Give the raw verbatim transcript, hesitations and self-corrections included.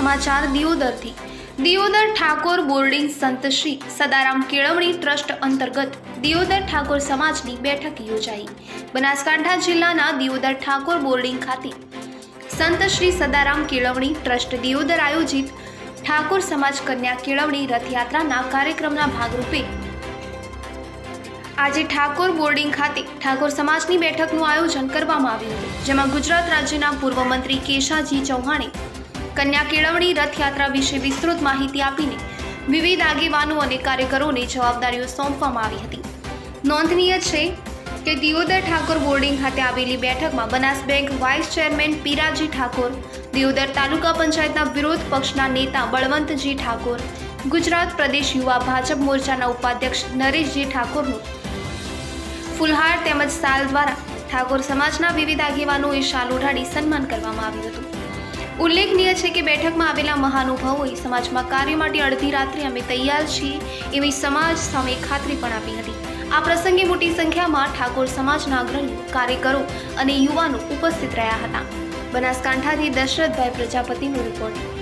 समाचार दियोदरथी। दियोदर ठाकोर बोर्डिंग संत श्री सदाराम केळवणी ट्रस्ट अंतर्गत दियोदर ठाकोर समाजनी बैठक योजाई। बनासकांठा जिल्लाना दियोदर ठाकोर बोर्डिंग खाते संत श्री सदाराम केळवणी ट्रस्ट दियोदर आयोजित ठाकोर समाज कन्या केळवणी रथयात्राना कार्यक्रमना भागरूपे આજે ઠાકોર બોર્ડિંગ ખાતે ઠાકોર સમાજની બેઠકનું આયોજન કરવામાં આવ્યું હતું, જેમાં ગુજરાત રાજ્યના પૂર્વ મંત્રી કેશાજી ચૌહાણે કન્યા કેળવણી રથયાત્રા વિશે વિસ્તૃત માહિતી આપીને વિવિધ આગેવાનો અને કાર્યકરોને જવાબદારીઓ સોંપવામાં આવી હતી। નોંધનીય છે કે દિયોદર ઠાકોર બોર્ડિંગ ખાતે આવેલી બેઠકમાં Banas bank vice chairman Piraji Thakor, Deodar taluka પંચાયતના વિરોધ પક્ષના નેતા બળવંતજી ઠાકોર, ગુજરાત પ્રદેશ યુવા ભાજપ મોરચાના ઉપાધ્યક્ષ નરેશજી ઠાકોરનું ફુલહાર તેમજ સાલ દ્વારા ઠાકોર સમાજના વિવિધ આગેવાનોએ શાલ ઓઢાડી સન્માન કરવામાં આવ્યું હતું। ઉલ્લેખનીય છે કે બેઠકમાં આવેલા મહાનુભાવોએ સમાજમાં કાર્ય માટે અડધી રાત્રે અમે તૈયાર છીએ એવી સમાજ સામે ખાતરી પણ આપી હતી। આ પ્રસંગે મોટી સંખ્યામાં ઠાકોર સમાજના અગ્રણીઓ, કાર્યકરો અને યુવાનો ઉપસ્થિત રહ્યા હતા। બનાસકાંઠાથી દશરથભાઈ પ્રજાપતિનો રિપોર્ટ।